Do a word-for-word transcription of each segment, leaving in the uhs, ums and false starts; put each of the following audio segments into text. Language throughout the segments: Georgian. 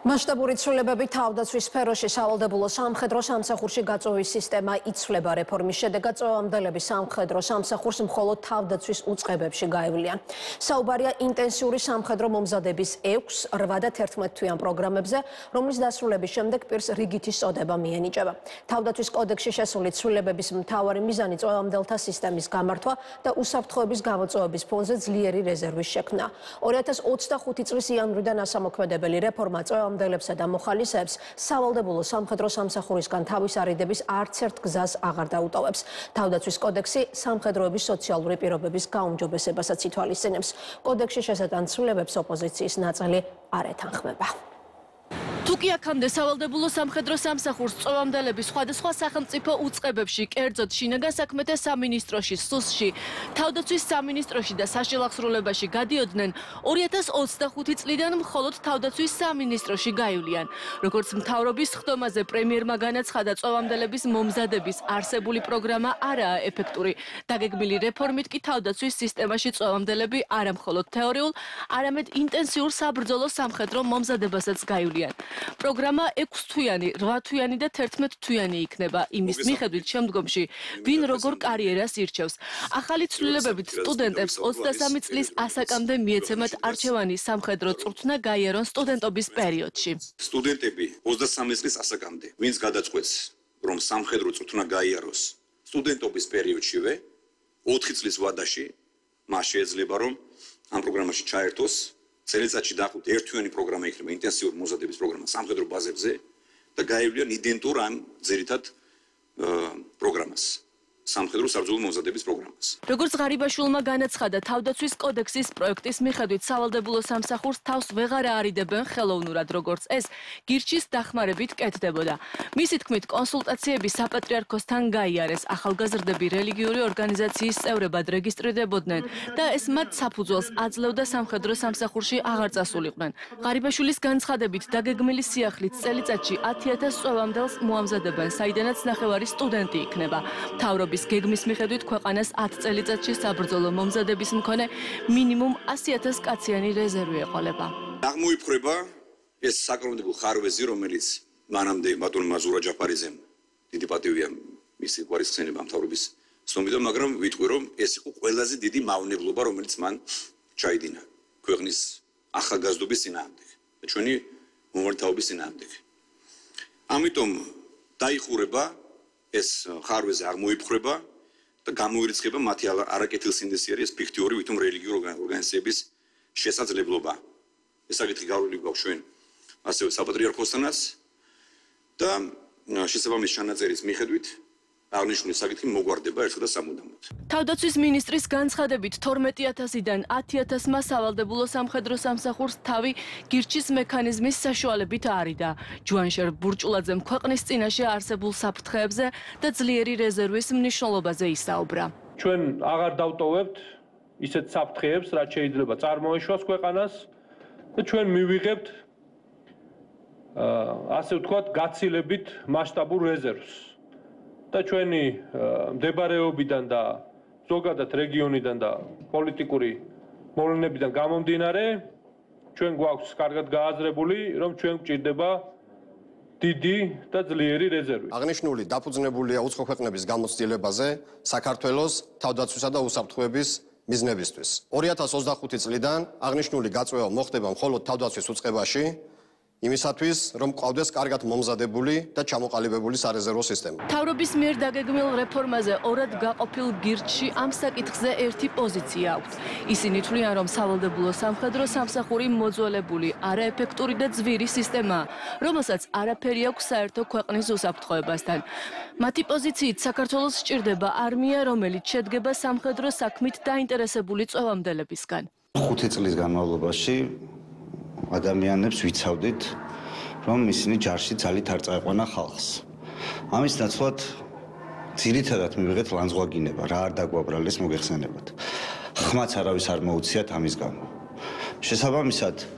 მასშტაბური ცვლილებები თავდაცვის სფეროში სავალდებულო სამხედრო სამსახურში გაწვევის სისტემა იცვლება. რეფორმის შედეგად წვევამდელები სამხედრო სამსახურს მხოლოდ თავდაცვის უწყებებში გაევლიან. საუბარია ინტენსიური სამხედრო მომზადების ექვს, რვა და თერთმეტ თვიან პროგრამებზე, რომლის დასრულების შემდეგ პირს რიგითის წოდება მიენიჭება. თავდაცვის კოდექსში შესული ცვლილებების მთავარი მიზანი წვევამდელთა სისტემის გამართვა და უსაფრთხოების გამოწვევების ფონზე ძლიერი რეზერვის შექმნა. ორი ათას ოცდახუთი წლის იანვრიდან ასამოქმედებელი რეფორმა წვევამდელებსა და მოხალისეებს სავალდებულო სამხედრო სამსახურისგან თავის არიდების არც ერთ გზას აღარ დაუტოვებს. თავდაცვის კოდექსი სამხედროების სოციალური პირობების გაუმჯობესებასაც ითვალისწინებს. კოდექსში შესატან ცვლილებებს ოპოზიციის ნაწილი არ ეთანხმება. თუკი აქამდე სავალდებულო სამხედრო სამსახურს წვევამდელები სხვადასხვა სახელმწიფო უწყებებში, კერძოდ შინაგან საქმეთა სამინისტროში, სუსში, თავდაცვის სამინისტროში და საშილახსრულებაში გადიოდნენ, ორი ათას ოცდახუთი წლიდან მხოლოდ თავდაცვის სამინისტროში გაივლიან. როგორც მთავრობის ხდომაზე პრემიერმა განაცხადა, წვევამდელების მომზადების არსებული პროგრამა არაა ეფექტური. დაგეგმილი რეფორმით კი თავდაცვის სისტემაში წვევამდელები არა მხოლოდ თეორიულ, არამედ ინტენსიურ საბრძოლო სამხედრო მომზადებასაც გაივლიან. პროგრამა ექვსთვიანი, რვათვიანი და თერთმეტ თვიანი იქნება. იმის მიხედვით შემდგომში ვინ როგორ კარიერას ირჩევს. ახალი ცვლილებებით სტუდენტებს ოცდასამი წლის ასაკამდე მიეცემათ არჩევანი სამხედრო წვრთნა გაიარონ სტუდენტობის პერიოდში. სტუდენტები ოცდასამი წლის ასაკამდე, ვინც გადაწყვეტს, რომ სამხედრო წვრთნა გაიაროს სტუდენტობის პერიოდშივე, ოთხი წლის ვადაში, მას შეიძლება რომ ამ პროგრამაში ჩაერთოს. წელიწადში დაახლოებით ერთთვიანი პროგრამა იქნება, ინტენსიური მომზადების პროგრამა სამხედრო ბაზებზე და გაევლიან იდენტურ ამ ძირითად პროგრამას. სამხედრო საბრძოლო მომზადების პროგრამას. როგორც ღარიბაშვილმა განაცხადა, თავდაცვის კოდექსის პროექტის მიხედვით სავალდებულო სამსახურს თავს ვეღარ აარიდებენ ხელოვნურად, როგორც ეს გირჩის დახმარებით კეთდებოდა. მისი თქმით, კონსულტაციები საპატრიარქოსთან გაიარეს, ახალგაზრდები რელიგიური ორგანიზაციის წევრებად რეგისტრირდებოდნენ და ეს მათ საფუძველს აძლევდა სამხედრო სამსახურში აღარ წასულიყვნენ. ღარიბაშვილის განცხადებით, დაგეგმილი სიახლით წელიწადში ათი ათას წვევამდელს მოამზადებენ, საიდანაც ნახევარი სტუდენტი იქნება. მთავრობის გეგმის მიხედვით ქვეყანას ათი წელიწადში საბრძოლო მომზადების მქონე მინიმუმ ასი ათას კაციანი რეზერვი ეყოლება. აღმოიფხრება ეს საკანონმდებლო ხარვეზი, რომელიც მანამდე ბატონ მაზურა ჯაფარიძემ დიდი პატივია მისი გვარისხსენება მთავრობის ცნობიდან, მაგრამ ვიტყვი რომ ეს იყო ყველაზე დიდი მავნებლობა, რომელიც მან ჩაიდინა ქვეყნის ახალგაზრდობის წინააღმდეგ და ჩვენი მომართავობის წინააღმდეგ. ამიტომ დაიხურება ეს ხარვეზე აღმოიფხრება და გამოირიცხება მათი არაკეთილსინდისი არის ფიქტიური ვითომ რელიგიური ორგანიზაციების შესაძლებლობა. ეს საკითხი გავრილი გვაქვს ჩვენ ასევე საპატრიარქოსთანაც და შესაბამის ჩანაწერის მიხედვით აღნიშნული საკითხი მოგვარდება ერთხელ და სამუდამოდ. თავდაცვის მინისტრის განცხადებით თორმეტი ათასიდან ათი ათასმა სავალდებულო სამხედრო სამსახურს თავი გირჩის მექანიზმის საშუალებით აარიდა. ჯუანშერ ბურჭულაძემ ქვეყნის წინაშე არსებულ საფრთხეებზე და ძლიერი რეზერვის მნიშვნელობაზე ისაუბრა. ჩვენ აღარ დავტოვებთ ისეთ საფრთხეებს, რაც შეიძლება წარმოეშვას ქვეყანას და ჩვენ მივიღებთ ასე ვთქვათ, გაცილებით მასშტაბურ რეზერვს. და ჩვენი მდებარეობიდან და ზოგადად რეგიონიდან და პოლიტიკური მოვლენებიდან გამომდინარე, ჩვენ გვაქვს კარგად გააზრებული, რომ ჩვენ გვჭირდება დიდი და ძლიერი რეზერვი. აღნიშნული დაფუძნებულია უცხო ქვეყნების გამოცდილებაზე საქართველოს თავდაცვისა და უსაფრთხოების მიზნებისთვის. ორი ათას ოცდახუთი წლიდან აღნიშნული გაწვევა მოხდება მხოლოდ თავდაცვის უწყებაში, იმისათვის, რომ ყავდეს კარგად მომზადებული და ჩამოყალიბებული სარეზერვო სისტემა. მთავრობის მიერ დაგეგმილ რეფორმაზე ორად გაყოფილ გირჩში ამ საკითხზე ერთი პოზიცია აქვთ. ისინი თვლიან, რომ სავალდებულო სამხედრო სამსახური მოძველებული, არაეფექტური და ძვირი სისტემაა, რომელსაც არაფერი აქვს საერთო ქვეყნის უსაფრთხოებასთან. მათი პოზიციით საქართველოს სჭირდება არმია, რომელიც შედგება სამხედრო საქმით დაინტერესებული წვევამდელებისგან. ხუთი წლის განმავლობაში ადამიანებს ვიცავდით, რომ ისინი ჯარში ძალით არ წაეყვანა ხალხს. ამის ნაცვლად ძირითადად მივიღეთ ლანძღვაგინება, რა არ დაგვაბრალეს მოგეხსენებათ. ხმაც არავის არ მოუციათ ამის გამო. შესაბამისად,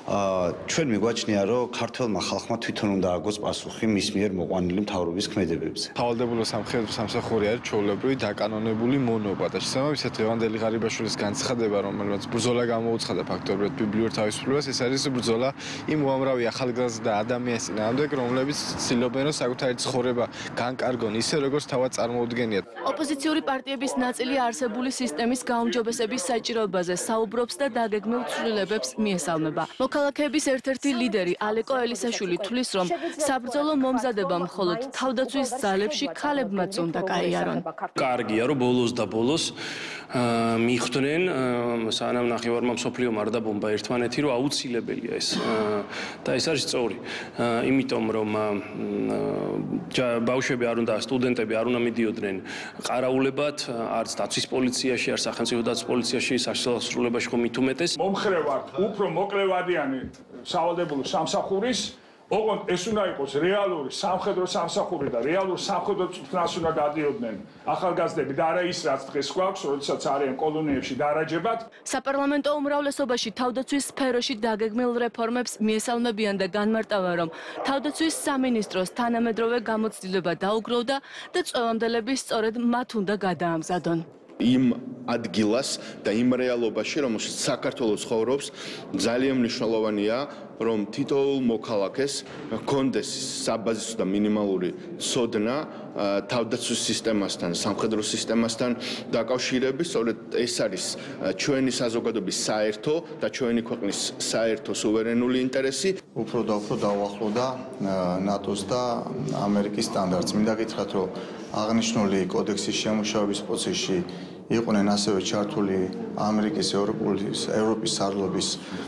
ჩვენ მიგვაჩნია, რომ ქართველმა ხალხმა თვითონ უნდა აგოს პასუხი მის მიერ მოყვანილი მთავრობის ქმედებებზე. თავდადებული სამხედრო სამსახური არის ჩვეულებრივი დაკანონებული მონობა და შესაბამისად დღევანდელი ღარიბაშვილის განცხადება, რომელმაც ბრძოლა გამოუცხადა ფაქტობრივად ბიბლიურ თავისუფლებას, ეს არის ბრძოლა იმ უამრავი ახალგაზრდა ადამიანის წინააღმდეგ, რომლებიც ცდილობენ, რომ საკუთარი ცხოვრება განკარგონ ისე, როგორც თავად წარმოუდგენიათ. ოპოზიციური პარტიების ნაწილი არსებული სისტემის გაუმჯობესების საჭიროებაზე საუბრობს და დაგეგმილ ცვლილებებს მიესალმება. მოქალაქეების ერთ-ერთი ლიდერი ალეკო ელისაშვილი თვლის, რომ საბრძოლო მომზადება მხოლოდ თავდაცვის ძალებში ქალებმაც უნდა გაიარონ. კარგია, რომ ბოლოს და ბოლოს მიხვდნენ სანამ ნახევარმა მსოფლიომ არ დაბომბა ერთმანეთი, რომ აუცილებელია ეს და ეს არის სწორი. იმიტომ რომ ბავშვები არ უნდა, სტუდენტები არ უნდა მიდიოდნენ ყარაულებად, არც დაცვის პოლიციაში, არც სახელმწიფო დაცვის პოლიციაში, საშუალებაში ხომ მით უმეტეს. მომხრევართ უფრო მოკლევადიანი სავალდებულო სამსახურის, ოღონდ ეს უნდა იყოს რეალური სამხედრო სამსახური და რეალურ სამხედრო წვრთნას უნდა გადიოდნენ ახალგაზრდები და არა ის რაც დღეს გვაქვს, როდესაც არიან კოლონიებში დარაჯებად. საპარლამენტო უმრავლესობაში თავდაცვის სფეროში დაგეგმილ რეფორმებს მიესალმებიან და განმარტავენ, რომ თავდაცვის სამინისტროს თანამედროვე გამოცდილება დაუგროვდა და წვევამდელები სწორედ მათ უნდა გადაამზადონ. იმ ადგილას და იმ რეალობაში, რომელშიც საქართველოს ცხოვრობს, ძალიან მნიშვნელოვანია, რომ თითოეულ მოქალაქეს ჰქონდეს საბაზისო და მინიმალური ცოდნა თავდაცვის სისტემასთან, სამხედრო სისტემასთან დაკავშირების, სწორედ ეს არის ჩვენი საზოგადოების საერთო და ჩვენი ქვეყნის საერთო სუვერენული ინტერესი. უფრო და უფრო დაუახლოვდა ნატოს და ამერიკის სტანდარტს. მინდა გითხრათ, რომ აღნიშნული კოდექსის შემუშავების პროცესში იყვნენ ასევე ჩართული ამერიკის ევროპის სარლობის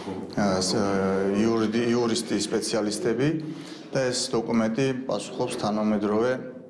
იურისტი სპეციალისტები და ეს დოკუმენტი პასუხობს თანამედროვე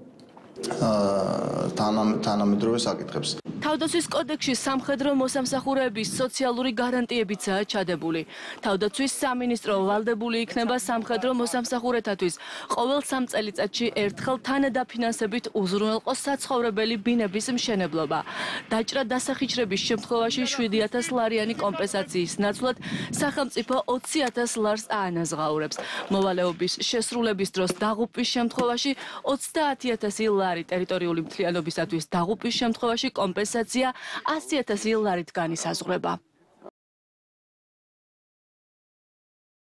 თანამედროვე საკითხებს. თავდაცვის კოდექსში სამხედრო მოსამსახურეების სოციალური გარანტიებიცაა ჩადებული. თავდაცვის სამინისტრო ვალდებული იქნება სამხედრო მოსამსახურეთათვის ყოველ სამ წელიწადში ერთხელ თანადაფინანსებით უზრუნველყოს საცხოვრებელი ბინების მშენებლობა. დაჭრა დასახიჩრების შემთხვევაში შვიდი ათას ლარიანი კომპენსაციის ნაცვლად სახელმწიფო ოცი ათას ლარს აანაზღაურებს. მოვალეობის შესრულების დროს დაღუპვის შემთხვევაში ოცდაათი ათასი ლარი, ტერიტორიული მთლიანობისათვის დაღუპვის შემთხვევაში კომპენსაცია ასი ათასი ლარით განისაზღვრება.